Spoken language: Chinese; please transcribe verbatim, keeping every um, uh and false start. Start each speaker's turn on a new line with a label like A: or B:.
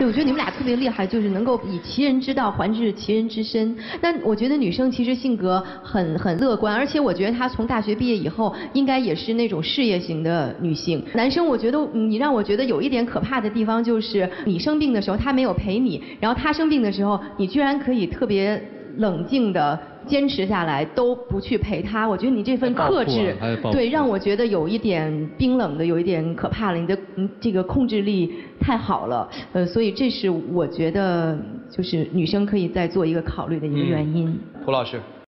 A: 对，我觉得你们俩特别厉害，就是能够以其人之道还治其人之身。但我觉得女生其实性格很很乐观，而且我觉得她从大学毕业以后，应该也是那种事业型的女性。男生，我觉得你让我觉得有一点可怕的地方，就是你生病的时候他没有陪你，然后他生病的时候，你居然可以特别冷静的坚持下来，都不去陪他。我觉得你这份克制，对，让我觉得有一点冰冷的，有一点可怕了。你的嗯这个控制力太好了，呃，所以这是我觉得就是女生可以再做一个考虑的一个原因。
B: 涂老师。